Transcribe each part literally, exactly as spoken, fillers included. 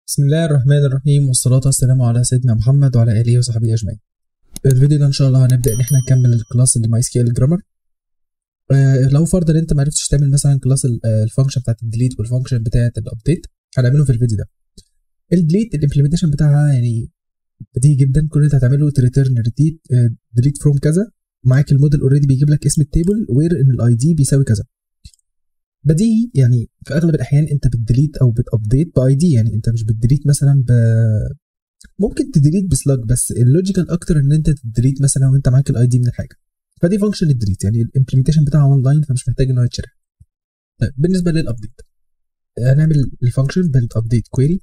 بسم الله الرحمن الرحيم، والصلاة والسلام على سيدنا محمد وعلى آله وصحبه أجمعين. الفيديو ده إن شاء الله هنبدأ إن إحنا نكمل الكلاس اللي ماي سكيل جرامر. آه لو فرضا أنت معرفتش تعمل مثلا كلاس الفانكشن بتاعت الديليت والفانكشن بتاعت الأبديت، هنعمله في الفيديو ده. الديليت الإمبلمنتيشن بتاعها يعني بديهي جدا، كل اللي أنت هتعمله تريتيرن ريتيت ديليت فروم كذا، معاك الموديل أوريدي بيجيب لك اسم التيبل وير إن الأي دي بيساوي كذا. بديهي يعني في اغلب الاحيان انت بتديليت او بتابديت باي دي، يعني انت مش بتديليت مثلا ب ممكن تديليت بسلاج، بس اللوجيكال اكتر ان انت تديليت مثلا وانت معاك الاي دي من الحاجه. فدي فانكشن للديليت، يعني الامبلمنتيشن بتاعها اون لاين فمش محتاج ان هو يتشرح. طيب بالنسبه للابديت هنعمل الفانكشن بالابديت كويري،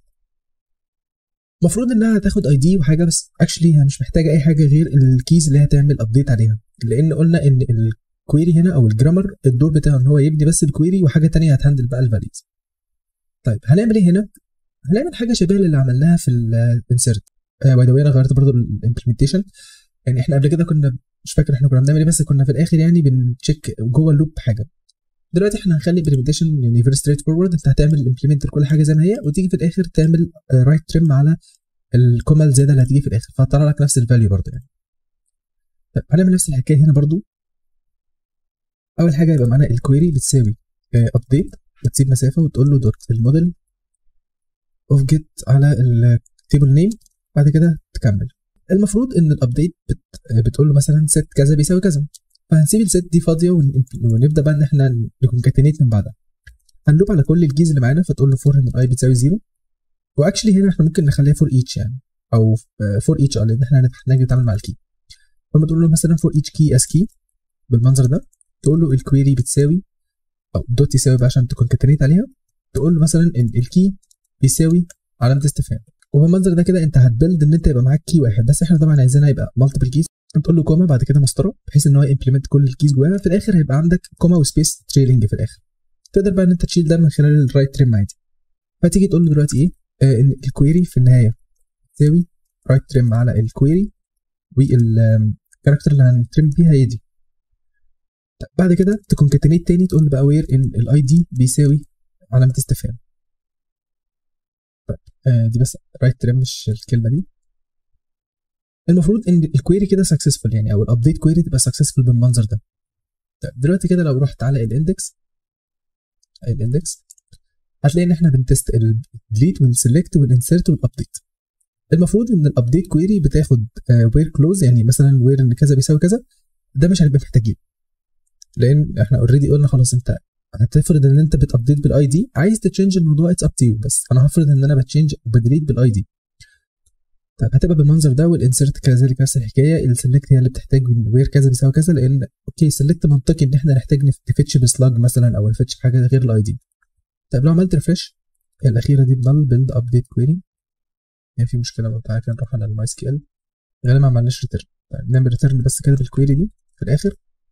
المفروض انها هتاخد اي دي وحاجه، بس اكشلي هي مش محتاجه اي حاجه غير الكيز اللي هتعمل ابديت عليها، لان قلنا ان ال الكويري هنا او الجرامر الدور بتاعه ان هو يبني بس الكويري وحاجه ثانيه هتهندل بقى الفاليوز. طيب هنعمل ايه هنا؟ هنعمل حاجه شبيهه للي عملناها في الانسيرت. باي ذا واي انا غيرت برضو الامبلمنتيشن، يعني احنا قبل كده كنا مش فاكر احنا كنا بنعمل ايه، بس كنا في الاخر يعني بنتشيك جوه اللوب حاجه. دلوقتي احنا هنخلي الامبلمنتيشن يعني فيري ستريت فورورد، انت هتعمل امبلمنت لكل حاجه زي ما هي، وتيجي في الاخر تعمل رايت تريم على الكومه الزياده اللي هتيجي في الاخر، فهتطلع لك نفس الفاليو برضو يعني. طيب هنعمل نفس الحكايه هنا برضو. اول حاجه يبقى معانا الكويري بتساوي ابديت، وتسيب مسافه وتقول له دوت الموديل اوف جيت على التيبل نيم، بعد كده تكمل. المفروض ان الابديت بت بتقول له مثلا ست كذا بيساوي كذا، فهنسيب الست دي فاضيه ونبدا بقى ان احنا نكونكاتينيت من بعدها. هنلوب على كل الكيز اللي معانا، فتقول له فور ان الاي بتساوي زيرو، واكشلي هنا احنا ممكن نخليها فور ايتش يعني، او فور ايتش اه لان احنا هنحتاج نتعامل مع الكي. فما تقول له مثلا فور ايتش كي اس كي بالمنظر ده، تقول له الكويري بتساوي او دوت يساوي بقى عشان تكونكاتينيت عليها، تقول له مثلا ان الكي بيساوي علامه استفهام، وبالمنظر ده كده انت هتبلد ان انت يبقى معاك كي واحد، بس احنا طبعا عايزينها يبقى مالتيبل كيز، تقول له كوما بعد كده مسطره بحيث ان هو يمبلمنت كل الكيز جواها، في الاخر هيبقى عندك كوما وسبيس تريلينج في الاخر. تقدر بقى ان انت تشيل ده من خلال الرايت تريم عادي. فتيجي تقول له دلوقتي ايه؟ آه ان الكويري في النهايه تساوي رايت تريم على الكويري، والكاركتر اللي هنترم فيها هي دي. بعد كده تكونكاتينيت تاني، تقول بقى وير ان الاي دي بيساوي علامه استفهام. آه دي بس رايت تريم مش الكلمه دي. المفروض ان الكويري كده سكسسفول يعني، او الابديت كويري تبقى سكسسفول بالمنظر ده. طيب دلوقتي كده لو رحت على الاندكس الاندكس هتلاقي ان احنا بنتست الديليت والسلكت والانسيرت والابديت. المفروض ان الابديت كويري بتاخد وير كلوز، يعني مثلا وير ان كذا بيساوي كذا، ده مش هنبقى محتاجين لان احنا اوريدي قلنا خلاص انت هتفرض ان انت بتابديت بالاي دي، عايز تتشنج الموضوع اتس اب تو يو، بس انا هفرض ان انا بتشنج وبديليت بالاي دي. طيب هتبقى بالمنظر ده، والانسيرت كذلك نفس الحكايه، السلكت هي اللي بتحتاج وير كذا بيساوي كذا، لان اوكي سلكت منطقي ان احنا نحتاج نفتش بسلاج مثلا او نفتش حاجه غير الاي دي. طيب لو عملت ريفرش الاخيره دي بضل بيلد ابديت كويري، يعني في مشكله لو تعالى نروح على الماي سكيل غالبا ما عملناش ريتيرن. طيب نعمل ريتيرن بس كده بالكويري دي في الاخر.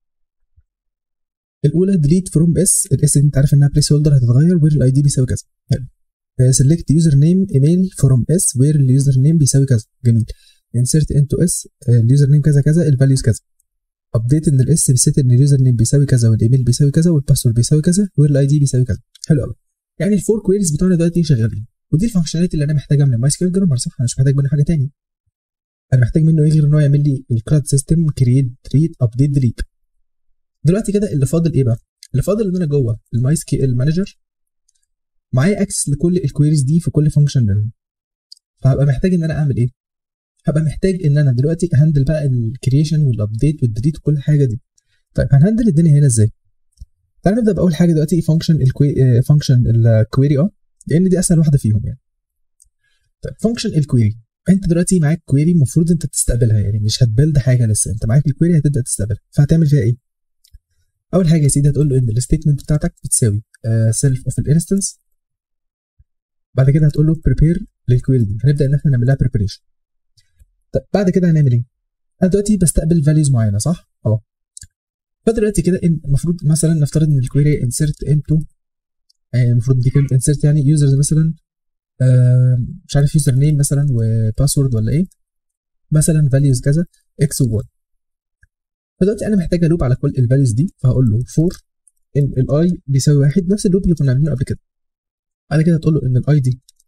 الاولى ديليت فروم اس، الاس دي انت عارف انها بليس هولدر هتتغير، وير الاي دي بيساوي كذا. حلو. سيلكت يوزر نيم ايميل فروم اس، وير اليوزر نيم بيساوي كذا. جميل. انسيرت انتو اس اليوزر نيم كذا كذا، الفاليوز كذا. ابديت ان الاس بيسيت ان اليوزر نيم بيساوي كذا، والايميل بيساوي كذا، والباسورد بيساوي كذا، وير الاي دي بيساوي كذا. حلو قوي. يعني الفور كويريز بتوعنا دلوقتي شغالين، ودي الفانكشناليتي اللي انا محتاجها من الماي سكيل جرامر، صح؟ انا مش محتاج منه حاجه ثانيه. انا محتاج منه ايه غير ان هو يعمل لي الكلاد سيستم كرييت ريد ابديت ديليت. دلوقتي كده اللي فاضل ايه بقى؟ اللي فاضل ان انا جوه الماي سكيل مانجر معايا اكسس لكل الكويريز دي في كل فانكشن منهم. فهبقى محتاج ان انا اعمل ايه؟ هبقى محتاج ان انا دلوقتي اهندل بقى الكرييشن والابديت والديليت وكل حاجه دي. طيب هنهندل الدنيا هنا ازاي؟ تعالى نبدا باول حاجه دلوقتي فانكشن الكوي فانكشن الكويري اه لان دي اسهل واحده فيهم يعني. طيب فانكشن الكويري، انت دلوقتي معاك كويري المفروض انت تستقبلها، يعني مش هتبلد حاجه لسه، انت معاك الكويري هتبدا تستقبلها. فهتعمل فيها ايه؟ اول حاجه يا سيدي هتقول له ان الستيتمنت بتاعتك بتساوي سيلف اوف الانستنس، بعد كده هتقول له بريبير للكويري دي، هنبدا ان احنا نعمل لها بريبريشن. طب بعد كده هنعمل ايه؟ انا دلوقتي بستقبل فاليوز معينه صح؟ اه. فدلوقتي كده المفروض مثلا نفترض ان الكويري انسيرت انتو، المفروض دي كلمه انسيرت يعني يوزرز مثلا آه مش عارف يوزر نيم مثلا وباسورد ولا ايه، مثلا فاليوز كذا اكس وواي. فدلوقتي انا محتاج الوب على كل الفاليوز دي، فهقول له فور ان الاي بيساوي واحد، نفس اللوب اللي كنا عاملينه قبل كده. بعد كده تقول له ان الاي دي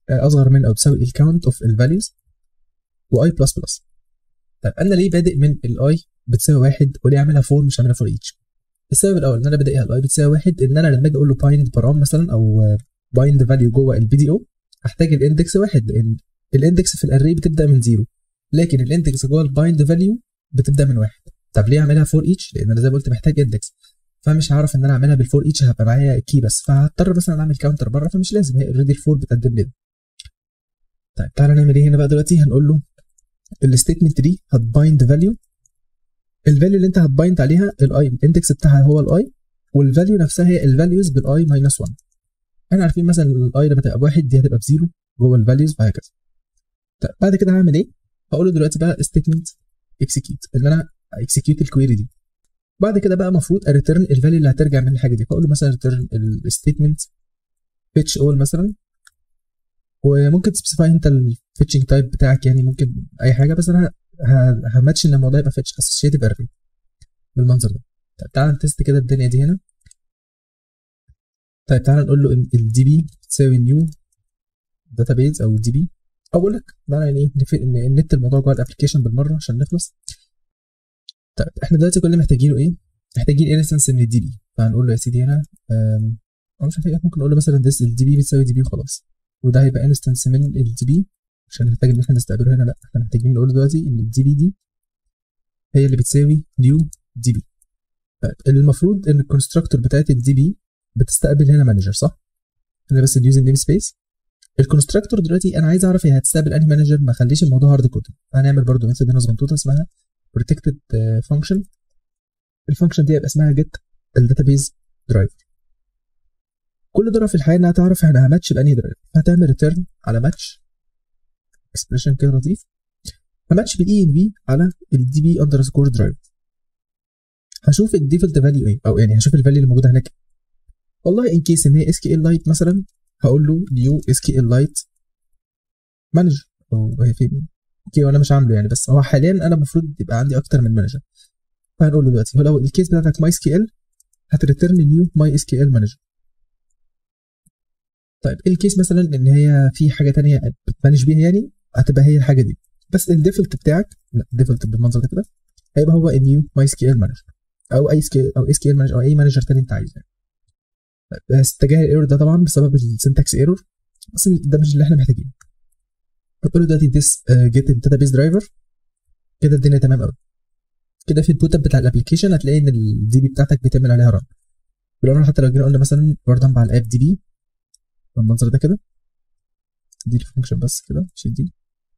اصغر من او تساوي الكاونت اوف الفاليوز واي بلس بلس. طيب انا ليه بادئ من الاي بتساوي واحد وليه عاملها فور مش عاملها فور ايتش؟ السبب الاول ان انا بادئها الاي بتساوي واحد، ان انا لما اجي اقول له بايند برام مثلا او بايند فاليو جوه البي دي او احتاج الاندكس واحد، لان الاندكس في الاري بتبدا من زيرو، لكن الاندكس جوه البايند فاليو بتبدا من واحد. طب ليه اعملها فور ايتش؟ لان انا زي ما قلت محتاج اندكس، فمش هعرف ان انا اعملها بالفور ايتش، هبقى معايا كي بس، فهضطر مثلا اعمل كاونتر بره، فمش لازم، هي اوريدي الفور بتقدم لي. طيب تعالى نعمل ايه هنا بقى دلوقتي؟ هنقول له الستيتمنت دي هتبايند فاليو، الفاليو اللي انت هتبايند عليها الاي، الاندكس بتاعها هو الاي، والفاليو نفسها هي الفاليوز بالاي ماينس واحد. احنا عارفين مثلا الاي لما تبقى بواحد دي هتبقى بزيرو جوه الفاليوز وهكذا. طيب بعد كده هعمل ايه؟ هقول له دلوقتي بقى ستيتمنت اكسكيوت، ان انا اكسكيوت الكويري دي. بعد كده بقى المفروض اريتيرن الفاليو اللي هترجع من الحاجه دي، فاقول له مثلا ريتيرن الستيتمنت فيتش اول مثلا، وممكن تسبيسيفاي انت الفيتشنج تايب بتاعك، يعني ممكن اي حاجه، بس انا هماتش ان الموضوع يبقى فيتش اسوشيتيف اري بالمنظر ده. طيب تعالى نتست كده الدنيا دي هنا. طيب تعالى نقول له الدي بي تساوي نيو داتابيز او الدي بي، او اقول لك تعالى يعني ايه نت الموضوع جوه الابلكيشن بالمره عشان نخلص. طيب احنا دلوقتي كل اللي محتاجينه ايه؟ محتاجين انستنس من الدي بي، فهنقول له يا سيدي هنا انا مش محتاج، ممكن نقول له مثلا this الدي بي بتساوي دي بي وخلاص، وده هيبقى انستنس من الدي بي عشان نحتاج ان احنا نستقبله هنا. لا احنا محتاجين نقول دلوقتي ان الدي بي دي هي اللي بتساوي نيو دي بي. طيب المفروض ان الكونستراكتور بتاعت الدي بي بتستقبل هنا مانجر، صح؟ انا بس اليوزنج نيم سبيس. الكونستراكتور دلوقتي انا عايز اعرف هي هتستقبل انهي مانجر، ما اخليش الموضوع هارد كود. هنعمل برده ميثود هنا صغنطوطه اسمها protected function. الفانكشن دي هيبقى اسمها get الداتابيز درايفر. كل دورها في الحياه انها تعرف احنا هماتش بانهي درايفر، فهتعمل ريتيرن على ماتش اكسبريشن كده لطيف، هماتش بالاي ان في على الدي بي اندرسكور درايفر. هشوف الديفولت فاليو ايه، او يعني هشوف الفاليو اللي موجوده هناك. والله ان كيس ان هي اس كي ال لايت مثلا، هقول له نيو اس كي ال لايت مانجر، او هي فين اوكي وانا مش عامله يعني، بس هو حاليا انا المفروض يبقى عندي اكتر من مانجر. فهنقول له دلوقتي هو لو الكيس بتاعتك ماي اس كي ال هتريتيرن نيو ماي اس كي ال مانجر. طيب الكيس مثلا ان هي في حاجه ثانيه بتمانج بيها يعني، هتبقى هي الحاجه دي، بس الديفولت بتاعك لا الديفولت بالمنظر ده كده هيبقى هو النيو ماي اس كي ال مانجر، او اي اس كي او اس كي ال مانجر، او اي مانجر ثاني انت عايزه. بس اتجاه الايرور ده طبعا بسبب السنتكس ايرور، بس ده مش اللي احنا محتاجينه. نقول له دلوقتي this get database driver، كده الدنيا تمام قوي. كده في البوت اب بتاع الابلكيشن هتلاقي ان الدي بي بتاعتك بيتعمل عليها رن. بالقرار حتى لو جينا قلنا مثلا وردمب على الاب دي بي بالمنظر ده كده، دي الفانكشن بس كده شيل دي،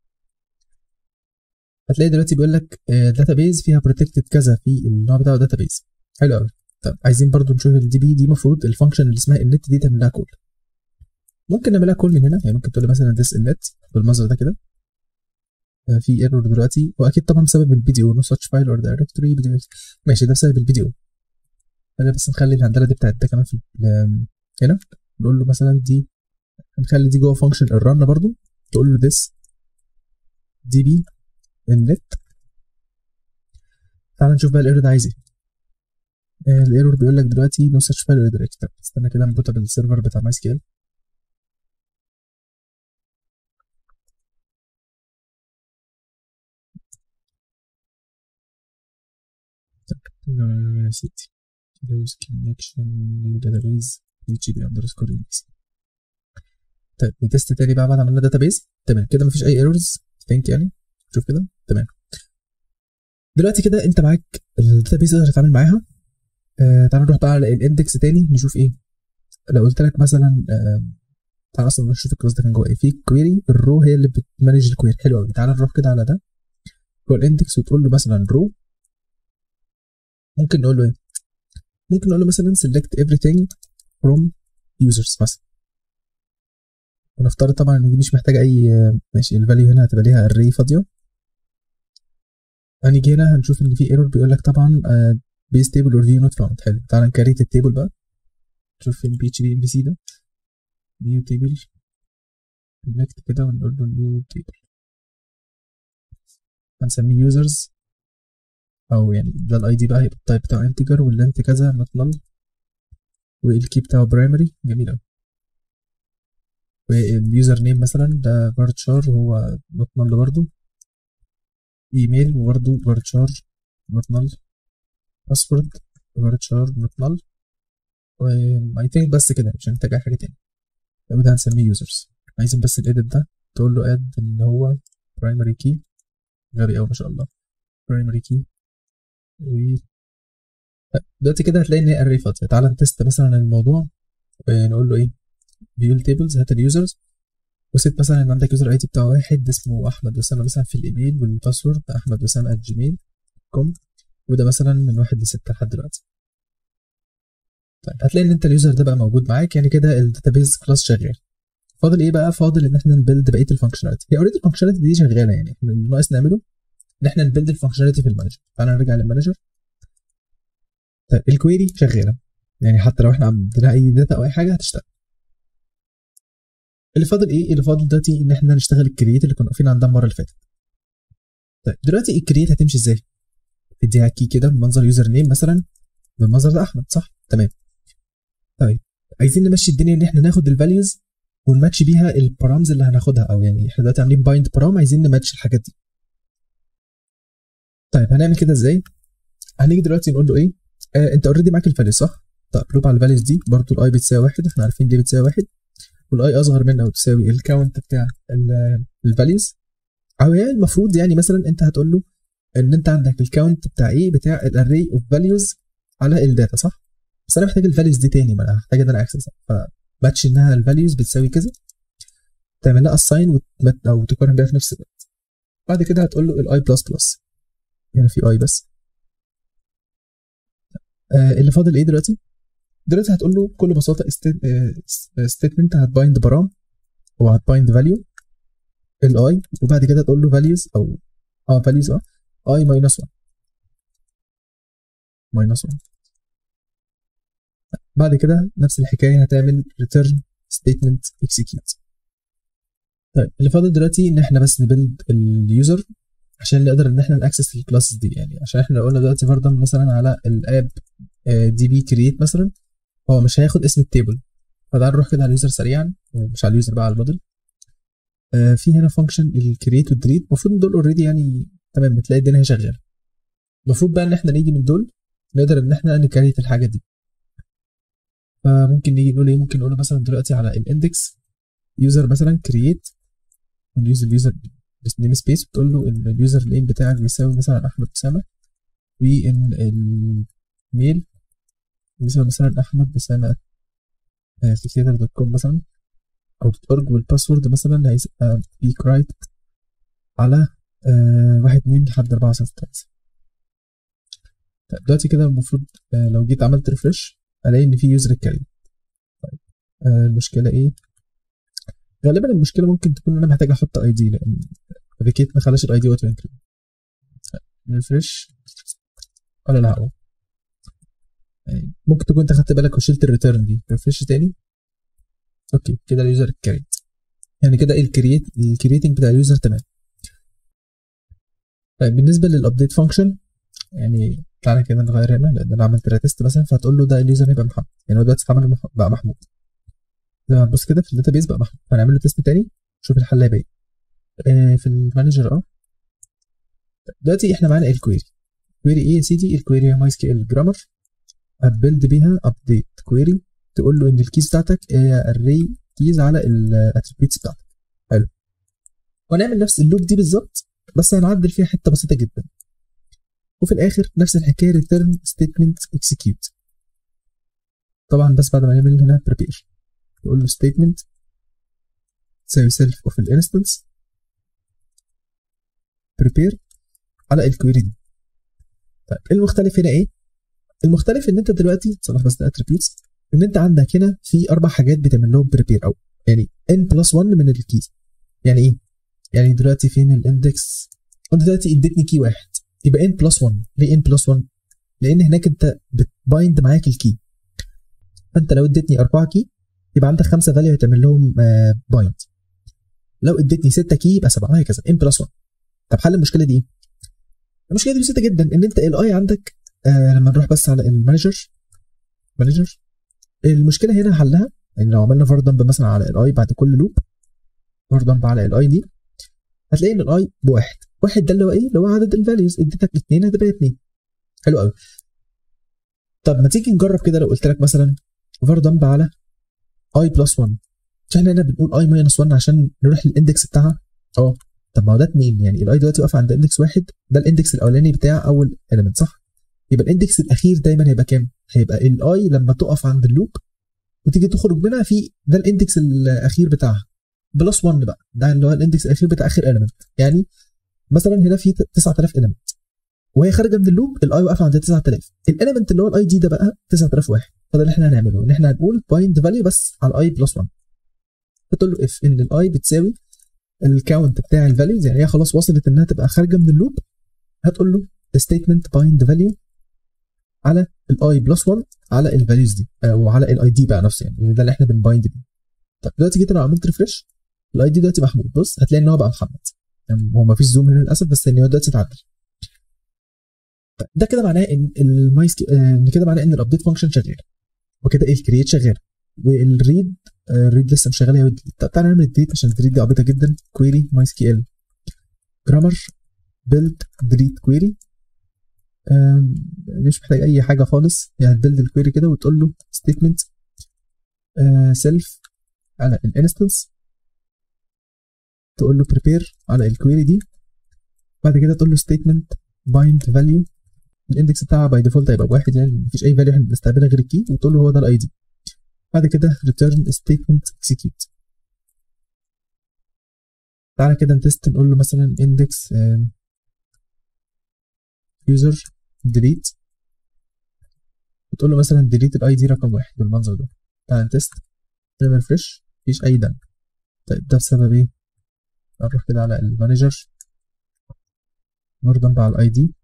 هتلاقي دلوقتي بيقول لك داتابيز فيها بروتكتد كذا في النوع بتاعه داتابيز. حلو قوي. طب عايزين برضو نشوف الدي بي دي، المفروض الفانكشن اللي اسمها النت دي تعمل لها كول. ممكن نعملها كول من هنا، يعني ممكن تقول لي مثلا this النت بالمنظر ده كده. في ايرور دلوقتي، واكيد طبعا بسبب البي دي او نو ساتش فايل اور دايركتوري، ماشي ده بسبب البي دي او. خلينا بس نخلي الهندله دي بتاعت ده كمان في هنا، نقول له مثلا دي هنخلي دي جوه فانكشن الرن برضو، تقول له this دي بي النت. تعال نشوف بقى الايرور ده عايز ايه. الايرور بيقول لك دلوقتي نو ساتش فايل اور دايركتوري. استنى كده نبوت بالسيرفر بتاع ماي سكيل. يا ستي close connection new database اتش بي underscore index. طيب نتست تاني بقى بعد ما عملنا داتابيز. تمام كده مفيش اي ايرورز ثينك يعني، شوف كده تمام. دلوقتي كده انت معاك الداتابيز تقدر تتعامل معاها. آه تعال نروح بقى على الاندكس تاني نشوف ايه. لو قلت لك مثلا آه تعال اصلا نشوف الكلاس ده كان جوه ايه. في كويري الرو هي اللي بتمانج الكويري. حلو قوي. تعال نروح كده على ده جوه الاندكس وتقول له مثلا رو. ممكن نقول له ايه؟ ممكن نقول له مثلا select everything from users مثلا، ونفترض طبعا ان دي مش محتاجه اي ماشي. الفاليو هنا هتبقى ليها array فاضيه. هنيجي هنا هنشوف ان في ايرور بيقول لك طبعا base table or view not found. حلو. تعالى نكريت التيبل بقى، نشوف فين بي اتش بي ام بي سي ده new table select كده ونقول له new table، هنسميه users، او يعني ده الاي دي بقى هيبقى التايب بتاعه انتجر واللينت كذا not null والكي بتاعه برايمري. جميل قوي. واليوزر نيم مثلا ده فارتشار هو نوت نل برضه، ايميل وبرضه فارتشار نوت نل، باسورد فارتشار نوت نل، واي ثينك بس كده مش هنحتاج اي حاجه تاني. ده هنسميه يوزرز. عايزين بس الايديت ده تقول له اد ان هو برايمري كي، غبي قوي ما شاء الله، برايمري كي. و دلوقتي كده هتلاقي ان هي اري فاضيه. تعالى نتست مثلا الموضوع ونقول له ايه، فيو تيبلز، هات اليوزرز وست مثلا ان عندك يوزر اي دي بتاع واحد اسمه احمد اسامه مثلا في الايميل، والباسورد احمد اسامه ات جيميل كوم، وده مثلا من واحد لستة لحد دلوقتي. طيب هتلاقي ان انت اليوزر ده بقى موجود معاك، يعني كده الداتابيز كلاس شغال. فاضل ايه بقى؟ فاضل ان احنا نبيلد بقيه الفانكشناليتي. هي اوريدي الفانكشناليتي دي شغاله، يعني احنا اللي ناقص نعمله ان احنا نبيلد الفانكشناليتي في المانجر. تعالى نرجع للمانجر. طيب الكويري شغاله، يعني حتى لو احنا عندنا اي داتا او اي حاجه هتشتغل. اللي فاضل ايه؟ اللي فاضل دلوقتي ان احنا نشتغل الكرييت اللي كنا واقفين عندها المره اللي فاتت. طيب دلوقتي الكرييت هتمشي ازاي؟ تديها كي كده بمنظر يوزر نيم مثلا، بالمنظر ده احمد، صح؟ تمام. طيب عايزين نمشي الدنيا ان احنا ناخد الفاليوز ونماتش بيها البارامز اللي هناخدها، او يعني احنا دلوقتي عاملين بايند بارام عايزين نماتش الحاجات دي. طيب هنعمل كده ازاي؟ هنيجي دلوقتي نقول له ايه؟ آه انت اوريدي معاك الفاليوز صح؟ طيب لوب على الفاليوز دي برضه الاي بتساوي واحد، احنا عارفين ليه بتساوي واحد، والاي اصغر من او تساوي الكاونت بتاع الفاليوز. او يعني المفروض يعني مثلا انت هتقول له ان انت عندك الكاونت بتاع ايه؟ بتاع الاري اوف فاليوز على الداتا، صح؟ بس انا محتاج الفاليوز دي تاني، ما انا هحتاج ان انا اكسسها، فماتش انها الفاليوز بتساوي كذا، تعمل لها اساين او تقارن بيها في نفس الوقت. بعد كده هتقول له الاي بلس بلس، هنا في اي بس. آه اللي فاضل ايه دلوقتي؟ دلوقتي هتقول له بكل بساطه ستيتمنت هتبايند برام وهتبايند فاليو الاي، وبعد كده تقول له فاليوز او اه فاليوز اه اي ماينس واحد ماينس واحد. بعد كده نفس الحكايه هتعمل return statement execute. طيب اللي فاضل دلوقتي ان احنا بس نبيلد اليوزر عشان نقدر ان احنا ناكسس الكلاسز دي، يعني عشان احنا لو قلنا دلوقتي فرضا مثلا على الاب دي بي كرييت مثلا، هو مش هياخد اسم التيبل. فتعال نروح كده على اليوزر سريعا، مش على اليوزر بقى على الموديل. آه في هنا فانكشن الكرييت والديليت، المفروض دول اوريدي يعني تمام، بتلاقي الدنيا شغاله. المفروض بقى ان احنا نيجي من دول نقدر ان احنا نكريت الحاجه دي. فممكن نيجي نقول ايه؟ ممكن نقول مثلا دلوقتي على الاندكس يوزر مثلا كرييت، ونيوز اليوزر نيم سبيس، وتقول له ان اليوزر نيم بتاعك بيساوي مثلا احمد اسامه، وان الميل بيساوي مثلا احمد اسامه سكريتر دوت كوم مثلا او دوت اورج، والباسورد مثلا هيبقى بيك رايت على آه واحد اتنين لحد اربعه صفر تلاته. طيب دلوقتي كده المفروض آه لو جيت عملت ريفرش الاقي ان في يوزر اتكريت. طيب آه المشكله ايه؟ غالبا المشكله ممكن تكون ان انا محتاج احط اي دي، لان ريكيت ما خلاش الاي دي اوتو انكريبت. ريفرش ولا لا هو يعني ممكن تكون انت خدت بالك وشلت الريتيرن دي. ريفرش تاني، اوكي كده اليوزر اتكريت، يعني كده ايه الكرييت الكرييتنج بتاع اليوزر تمام. طيب بالنسبه للابديت فانكشن، يعني تعالى كده نغير هنا، لان انا عملت ريتست مثلا، فهتقول له ده اليوزر هيبقى محمد، يعني هو دلوقتي اتعمل بقى محمود. لما تبص كده في الداتا بيز بقى محمود، هنعمل له تيست تاني نشوف الحل هيبقى ايه. آه في المانجر اه دلوقتي احنا معانا الكويري. كويري ايه يا سيدي؟ الكويري ماي سكيل جرامر، هتبيلد بيها ابديت كويري، تقول له ان الكيز بتاعتك هي اري كيز على الاتريبيوتس بتاعتك. حلو، ونعمل نفس اللوب دي بالظبط بس هنعدل فيها حته بسيطه جدا. وفي الاخر نفس الحكايه return statement execute. طبعا بس بعد ما نعمل هنا prepare تقول له statement تساوي self of الانستنس prepare على الكويري دي. طيب المختلف هنا ايه؟ المختلف ان انت دلوقتي صلاح بس ده attributes، ان انت عندك هنا في اربع حاجات بتعمل لهم prepare، او يعني n plus واحد من الكيز. يعني ايه؟ يعني دلوقتي فين الاندكس؟ انت دلوقتي اديتني كي واحد يبقى n plus واحد. ليه n plus واحد؟ لان هناك انت بتبايند معاك الكي، فانت لو اديتني اربعه كي يبقى عندك خمسه فاليو هتعمل لهم بايند، لو اديتني سته كي يبقى سبعه، وهكذا n plus واحد. طب حل المشكله دي ايه؟ المشكله دي بسيطه جدا، ان انت الاي عندك آه لما نروح بس على المانجر مانجر المشكله هنا حلها يعني لو عملنا فار دمب مثلا على الاي بعد كل لوب، فار دمب على الاي دي، هتلاقي ان الاي بواحد. واحد ده اللي هو ايه؟ اللي هو عدد الفاليوز. اديتك اثنين هتبقى اثنين. حلو قوي. طب ما تيجي نجرب كده. لو قلت لك مثلا فار دمب على اي بلس واحد، مش احنا هنا بنقول اي ماينس واحد عشان نروح للاندكس بتاعها؟ اه. طب ما هو ده اتنين، يعني الاي دلوقتي واقفه عند اندكس واحد، ده الاندكس الاولاني بتاع اول اليمنت صح؟ يبقى الاندكس الاخير دايما هيبقى كام؟ هيبقى الاي لما تقف عند اللوب وتيجي تخرج منها في ده الاندكس الاخير بتاعها بلس واحد بقى، ده اللي هو الاندكس الاخير بتاع اخر اليمنت. يعني مثلا هنا في تسعة آلاف اليمنت وهي خارجه من اللوب، الاي واقفه عند تسعة آلاف، الاليمنت اللي هو الاي دي ده بقى تسعة آلاف وواحد. فده اللي احنا هنعمله، ان احنا هنقول بايند فاليو بس على الاي بلس واحد. فتقول له اف ان الاي بتساوي الكاونت بتاع الفاليوز، يعني هي خلاص وصلت انها تبقى خارجه من اللوب. هتقول له ستيتمنت بايند فاليو على الاي بلس واحد على الفاليوز دي، او على الاي دي بقى نفسه، يعني ده اللي احنا بنبايند بيه. طب دلوقتي جيت انا عملت ريفرش، الاي دي دلوقتي محمود. بص هتلاقي ان هو بقى محمد، يعني هو ما فيش زوم هنا للاسف، بس ان هو دلوقتي اتعدل. ده كده معناه ان المايس ان كده معناه ان الابديت فانكشن شغال، وكده الكرييت شغال، والريد الريد لسه مش شغال. هي طب تعالى نعمل الديت عشان الديت دي عبيطه جدا. كويري ماي اس كيو ال جرامر بيلد ديليت كويري، مش محتاج اي حاجه خالص، يعني تبيلد الكويري كده وتقول له ستيتمنت سيلف على الانستنس، تقول له بريبير على الكويري دي. بعد كده تقول له ستيتمنت بايند فاليو، الاندكس بتاعها باي ديفولت هيبقى بواحد، يعني مفيش اي فاليو احنا بنستقبلها غير الكي، وتقول له هو ده الاي دي. بعد كده return statement execute. تعالى كده نتست، نقول له مثلا index user delete، وتقول له مثلا delete الاي دي رقم واحد بالمنظر ده. تعالى نتست، نعمل فريش، مفيش اي دم. طيب ده بسبب ايه؟ نروح كده على المانجر، نردم على الاي دي.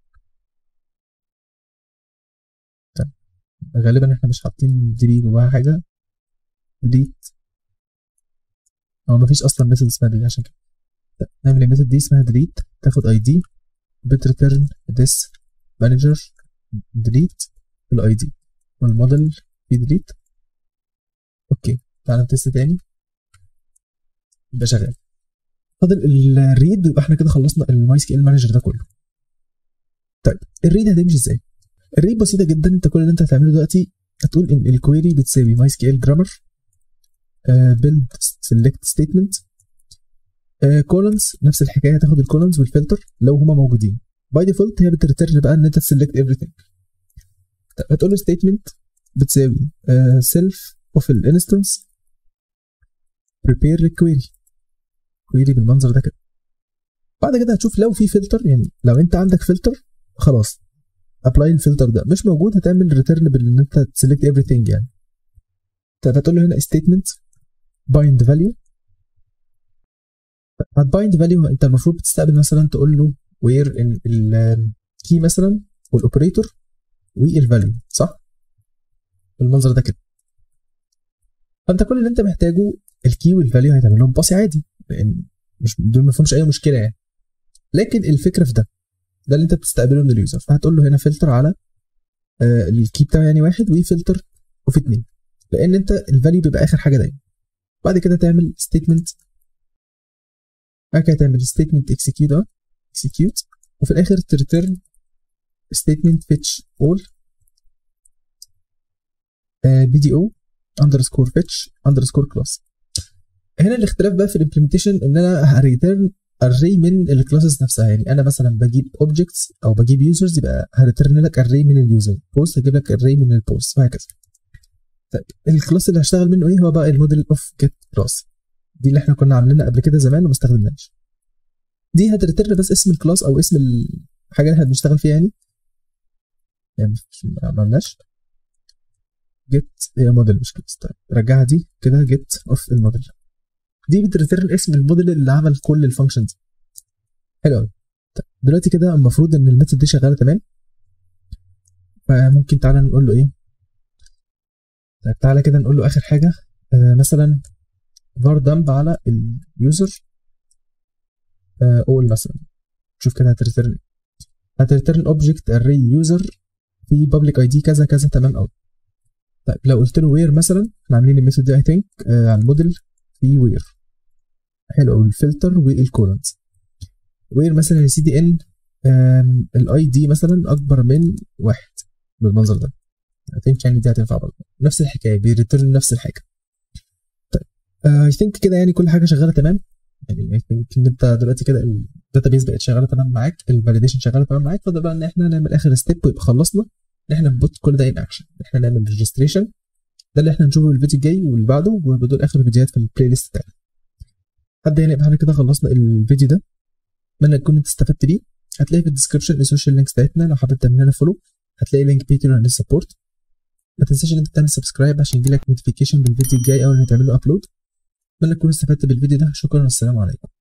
طيب غالبا احنا مش حاطين دي جواها حاجه. delete، هو مفيش اصلا ميثود اسمها دي عشان كده. نعمل الميثود دي اسمها delete، تاخد اي دي بتريتيرن this manager delete الاي دي، والموديل في delete. اوكي تعالى نتست تاني، يبقى شغال. فاضل الريد، يبقى احنا كده خلصنا الماي اس كيو ال مانجر ده كله. طيب الريد هتمشي ازاي؟ الريد بسيطه جدا. انت كل اللي انت هتعمله دلوقتي هتقول ان الكويري بتساوي ماي اس كيو ال جرامر بيلد سيلكت ستيتمنت كولونز، نفس الحكايه، تاخد الكولونز والفلتر لو هما موجودين. باي ديفولت هي بتريتيرن بقى ان انت تسلكت ايفريثينج. هتقول له ستيتمنت بتساوي سيلف اوف الانستنس بريبير الكويري، كويري بالمنظر ده كده. بعد كده هتشوف لو في فلتر، يعني لو انت عندك فلتر خلاص ابلاي الفلتر ده. مش موجود هتعمل ريتيرن بان انت تسلكت ايفريثينج يعني. هتقول له هنا ستيتمنت بايند فاليو. هتبايند فاليو، انت المفروض بتستقبل مثلا تقول له وير ان الكي مثلا والاوبريتور والفاليو صح؟ بالمنظر ده كده. فانت كل اللي انت محتاجه الكي والفاليو هيتعمل لهم باسي عادي، لان مش دول ما فيهمش اي مشكله يعني. لكن الفكره في ده ده اللي انت بتستقبله من اليوزر. فهتقول له هنا فلتر على آه الكي بتاعه يعني واحد، وفلتر اوف اتنين، لان انت الفاليو بيبقى اخر حاجه دايما. بعد كده تعمل ستيتمنت، بعد كده تعمل ستيتمنت اكسكيوت اه اكسكيوت، وفي الاخر تريتيرن ستيتمنت فيتش اول بي دي او اندرسكور فيتش اندرسكور كلاس. هنا الاختلاف بقى في الامبلمنتيشن ان انا هريتيرن اري من الكلاسز نفسها. يعني انا مثلا بجيب اوبجكتس او بجيب يوزرز، يبقى هريتيرن لك اري من اليوزر، بوست هجيب لك اري من البوست، وهكذا. طيب الكلاس اللي هشتغل منه ايه؟ هو بقى الموديل اوف جيت كلاس، دي اللي احنا كنا عاملينها قبل كده زمان وما استخدمناش. دي هتريتيرن بس اسم الكلاس او اسم الحاجه اللي احنا بنشتغل فيها يعني. يعني ما عملناش جيت هي موديل مش كلاس. طيب رجعها دي كده جيت اوف الموديل، دي بتريتيرن اسم الموديل اللي عمل كل الفانكشنز. حلو قوي. طيب دلوقتي كده المفروض ان الميثود دي شغاله تمام. فممكن تعالى نقول له ايه؟ طيب تعالى كده نقول له اخر حاجه آه مثلا var dump على اليوزر اول مثلا. شوف كده هتريتيرن هتريتيرن اوبجكت array user في public id كذا كذا. تمام قوي. طيب لو قلت له وير مثلا، احنا عاملين الميثود دي اي ثينك آه على الموديل في وير. حلو قوي الفلتر والكولنز. وير مثلا السي دي ان الاي دي مثلا اكبر من واحد بالمنظر ده. اي ثينك يعني دي هتنفع برضه، نفس الحكايه بيريتيرن نفس الحاجه. طيب اي ثينك كده يعني كل حاجه شغاله تمام. يعني اي ثينك ان انت دلوقتي كده الداتابيز بقت شغاله تمام معاك، الفاليديشن شغاله تمام معاك. فده بقى ان احنا نعمل اخر ستيب ويبقى خلصنا ان احنا نبوت كل ده ان اكشن، ان احنا نعمل ريجستريشن. ده اللي احنا نشوفه في الفيديو الجاي واللي بعده، ودول اخر فيديوهات في البلاي ليست بتاعنا. حد يعني يبقى احنا كده خلصنا الفيديو ده. اتمنى تكون انت استفدت بيه. هتلاقي في الديسكربشن السوشيال لينكس بتاعتنا، لو حابب تعمل لنا فولو هتلاقي لينك باتريون للسبورت. ما تنساش ان انت تعمل سبسكرايب عشان يجيلك نوتيفيكيشن بالفيديو الجاي اول ما تعمل له ابلود. اتمنى تكون استفدت بالفيديو ده. شكرا والسلام عليكم.